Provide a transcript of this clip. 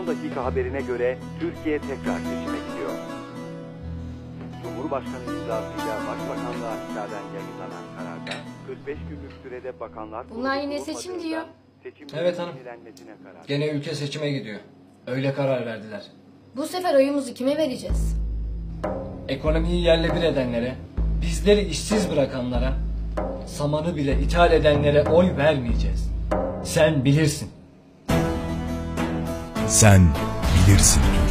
dakika haberine göre Türkiye tekrar seçime gidiyor. Cumhurbaşkanı imzasıyla Başbakanlığa hitaben yayınlanan kararda 45 günlük sürede bakanlar... Bunlar yine seçim diyor. Evet hanım. Gene ülke seçime gidiyor. Öyle karar verdiler. Bu sefer oyumuzu kime vereceğiz? Ekonomiyi yerle bir edenlere, bizleri işsiz bırakanlara, samanı bile ithal edenlere oy vermeyeceğiz. Sen bilirsin. Sen bilirsin.